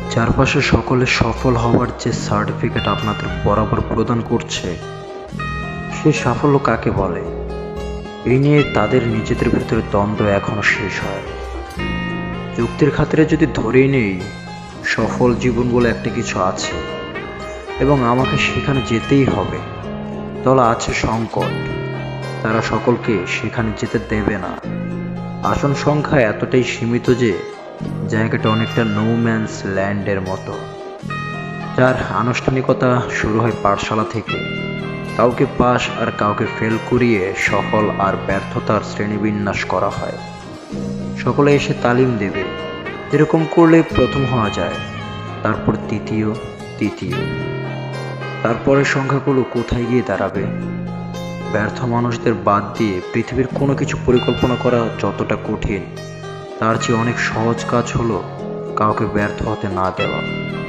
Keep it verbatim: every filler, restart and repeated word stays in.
চারপাশে সকলে সফল হওয়ার যে সার্টিফিকেট আপনাদের বরাবর প্রদান করছে, সে সাফল্য কাকে বলে? এই নিয়ে তাদের নিজেদের ভেতরে দ্বন্দ্ব এখনো শেষ হয়। যুক্তির খাতিরে যদি ধরেই নেই সফল জীবন বলে একটা কিছু আছে এবং আমাকে সেখানে যেতেই হবে, তাহলে আছে সংকট। তারা সকলকে সেখানে যেতে দেবে না। আসন সংখ্যা এতটাই সীমিত যে জায়গাটা অনেকটা নো ম্যানস ল্যান্ডের মতো, যার আনুষ্ঠানিকতা শুরু হয় পাঠশালা থেকে। কাউকে পাস আর কাউকে ফেল করিয়ে সফল আর ব্যর্থতার শ্রেণীবিন্যাস করা হয়। সকলে এসে তালিম দেবে, এরকম করলে প্রথম হওয়া যায়, তারপর তৃতীয়, তৃতীয়, তারপরের সংখ্যাগুলো কোথায় গিয়ে দাঁড়াবে? ব্যর্থ মানুষদের বাদ দিয়ে পৃথিবীর কোনো কিছু পরিকল্পনা করা যতটা কঠিন, তার চেয়ে অনেক সহজ কাজ হলো কাউকে ব্যর্থ হতে না দেওয়া।